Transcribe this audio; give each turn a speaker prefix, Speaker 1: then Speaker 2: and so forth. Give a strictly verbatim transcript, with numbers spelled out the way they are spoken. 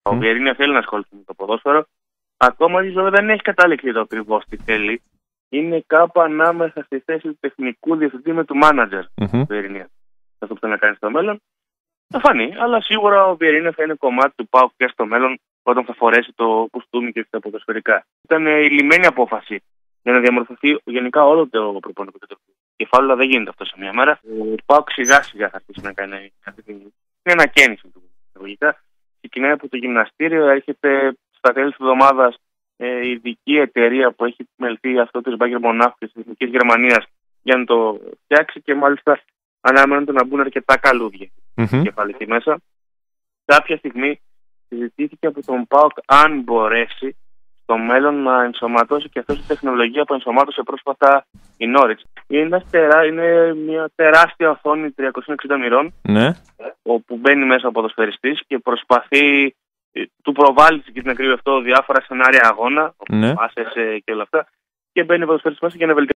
Speaker 1: Ο Βιερίνια θέλει να ασχοληθεί με το ποδόσφαιρο. Ακόμα ίσω δεν έχει καταλήξει το ακριβώ τι θέλει. Είναι κάπου ανάμεσα στη θέση του τεχνικού διευθυντή με του μάνατζερ.
Speaker 2: Mm-hmm.
Speaker 1: Ο Βιερίνια. Αυτό που θέλει να κάνει στο μέλλον. Θα φανεί, αλλά σίγουρα ο Βιερίνια θα είναι κομμάτι του ΠΑΟΚ και στο μέλλον όταν θα φορέσει το κουστούμι και τα ποδοσφαιρικά. Ήταν η λυμμένη απόφαση για να διαμορφωθεί γενικά όλο το προπονητικό κεφάλαιο. Δεν γίνεται αυτό σε μια μέρα. Ο ΠΑΟΚ σιγά σιγά θα αρχίσει να κάνει αυτή την. Είναι ανακαίνιση του εισαγωγικά. Ξεκινάει από το γυμναστήριο, έρχεται στα τέλη τη εβδομάδα ε, η ειδική εταιρεία που έχει μελθεί αυτό τη Μπάγκερ Μονάχου και τη Εθνική Γερμανία για να το φτιάξει και μάλιστα αναμένονται να μπουν αρκετά καλούδια
Speaker 2: mm-hmm.
Speaker 1: κεφάλι εκεί μέσα. Κάποια στιγμή συζητήθηκε από τον ΠΑΟΚ αν μπορέσει στο μέλλον να ενσωματώσει και αυτό τη τεχνολογία που ενσωμάτωσε πρόσφατα η Νόριτς. Είναι, είναι μια τεράστια οθόνη τριακόσια εξήντα μοιρών,
Speaker 2: ναι.
Speaker 1: όπου μπαίνει μέσα ο ποδοσφαιριστής και προσπαθεί, του προβάλλει και την ακρίβεια αυτό διάφορα σενάρια αγώνα,
Speaker 2: ναι.
Speaker 1: πάσες και όλα αυτά, και μπαίνει ο ποδοσφαιριστής μέσα για να βελτιώσει